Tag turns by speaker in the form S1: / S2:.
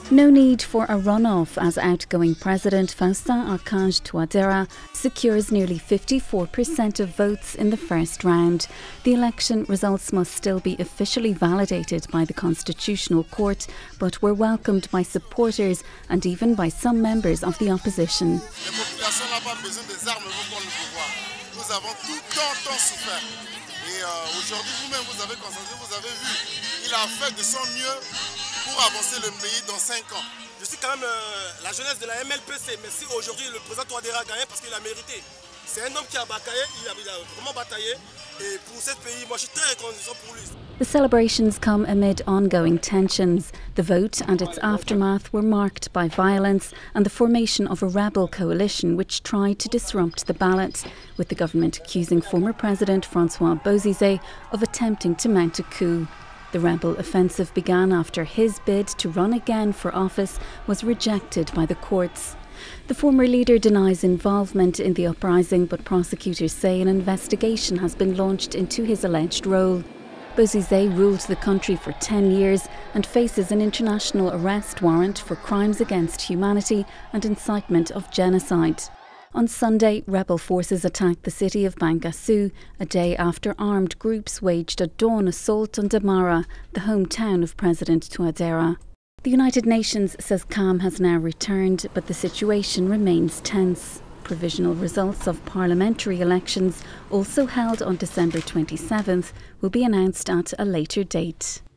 S1: No need for a runoff as outgoing President Faustin Archange Touadéra secures nearly 54% of votes in the first round. The election results must still be officially validated by the Constitutional Court, but were welcomed by supporters and even by some members of the opposition.
S2: Aujourd'hui, vous-même, vous avez constaté, vous avez vu, il a fait de son mieux pour avancer le pays dans 5 ans.
S3: Je suis quand même la jeunesse de la MLPC, mais si aujourd'hui le président Touadéra a gagné parce qu'il a mérité. C'est un homme qui a bataillé, il a vraiment bataillé, et pour ce pays, moi je suis très reconnaissant pour lui.
S1: The celebrations come amid ongoing tensions. The vote and its aftermath were marked by violence and the formation of a rebel coalition which tried to disrupt the ballot, with the government accusing former President François Bozizé of attempting to mount a coup. The rebel offensive began after his bid to run again for office was rejected by the courts. The former leader denies involvement in the uprising, but prosecutors say an investigation has been launched into his alleged role. Bozizé ruled the country for 10 years and faces an international arrest warrant for crimes against humanity and incitement of genocide. On Sunday, rebel forces attacked the city of Bangassou, a day after armed groups waged a dawn assault on Damara, the hometown of President Touadéra. The United Nations says calm has now returned, but the situation remains tense. Provisional results of parliamentary elections, also held on December 27th, will be announced at a later date.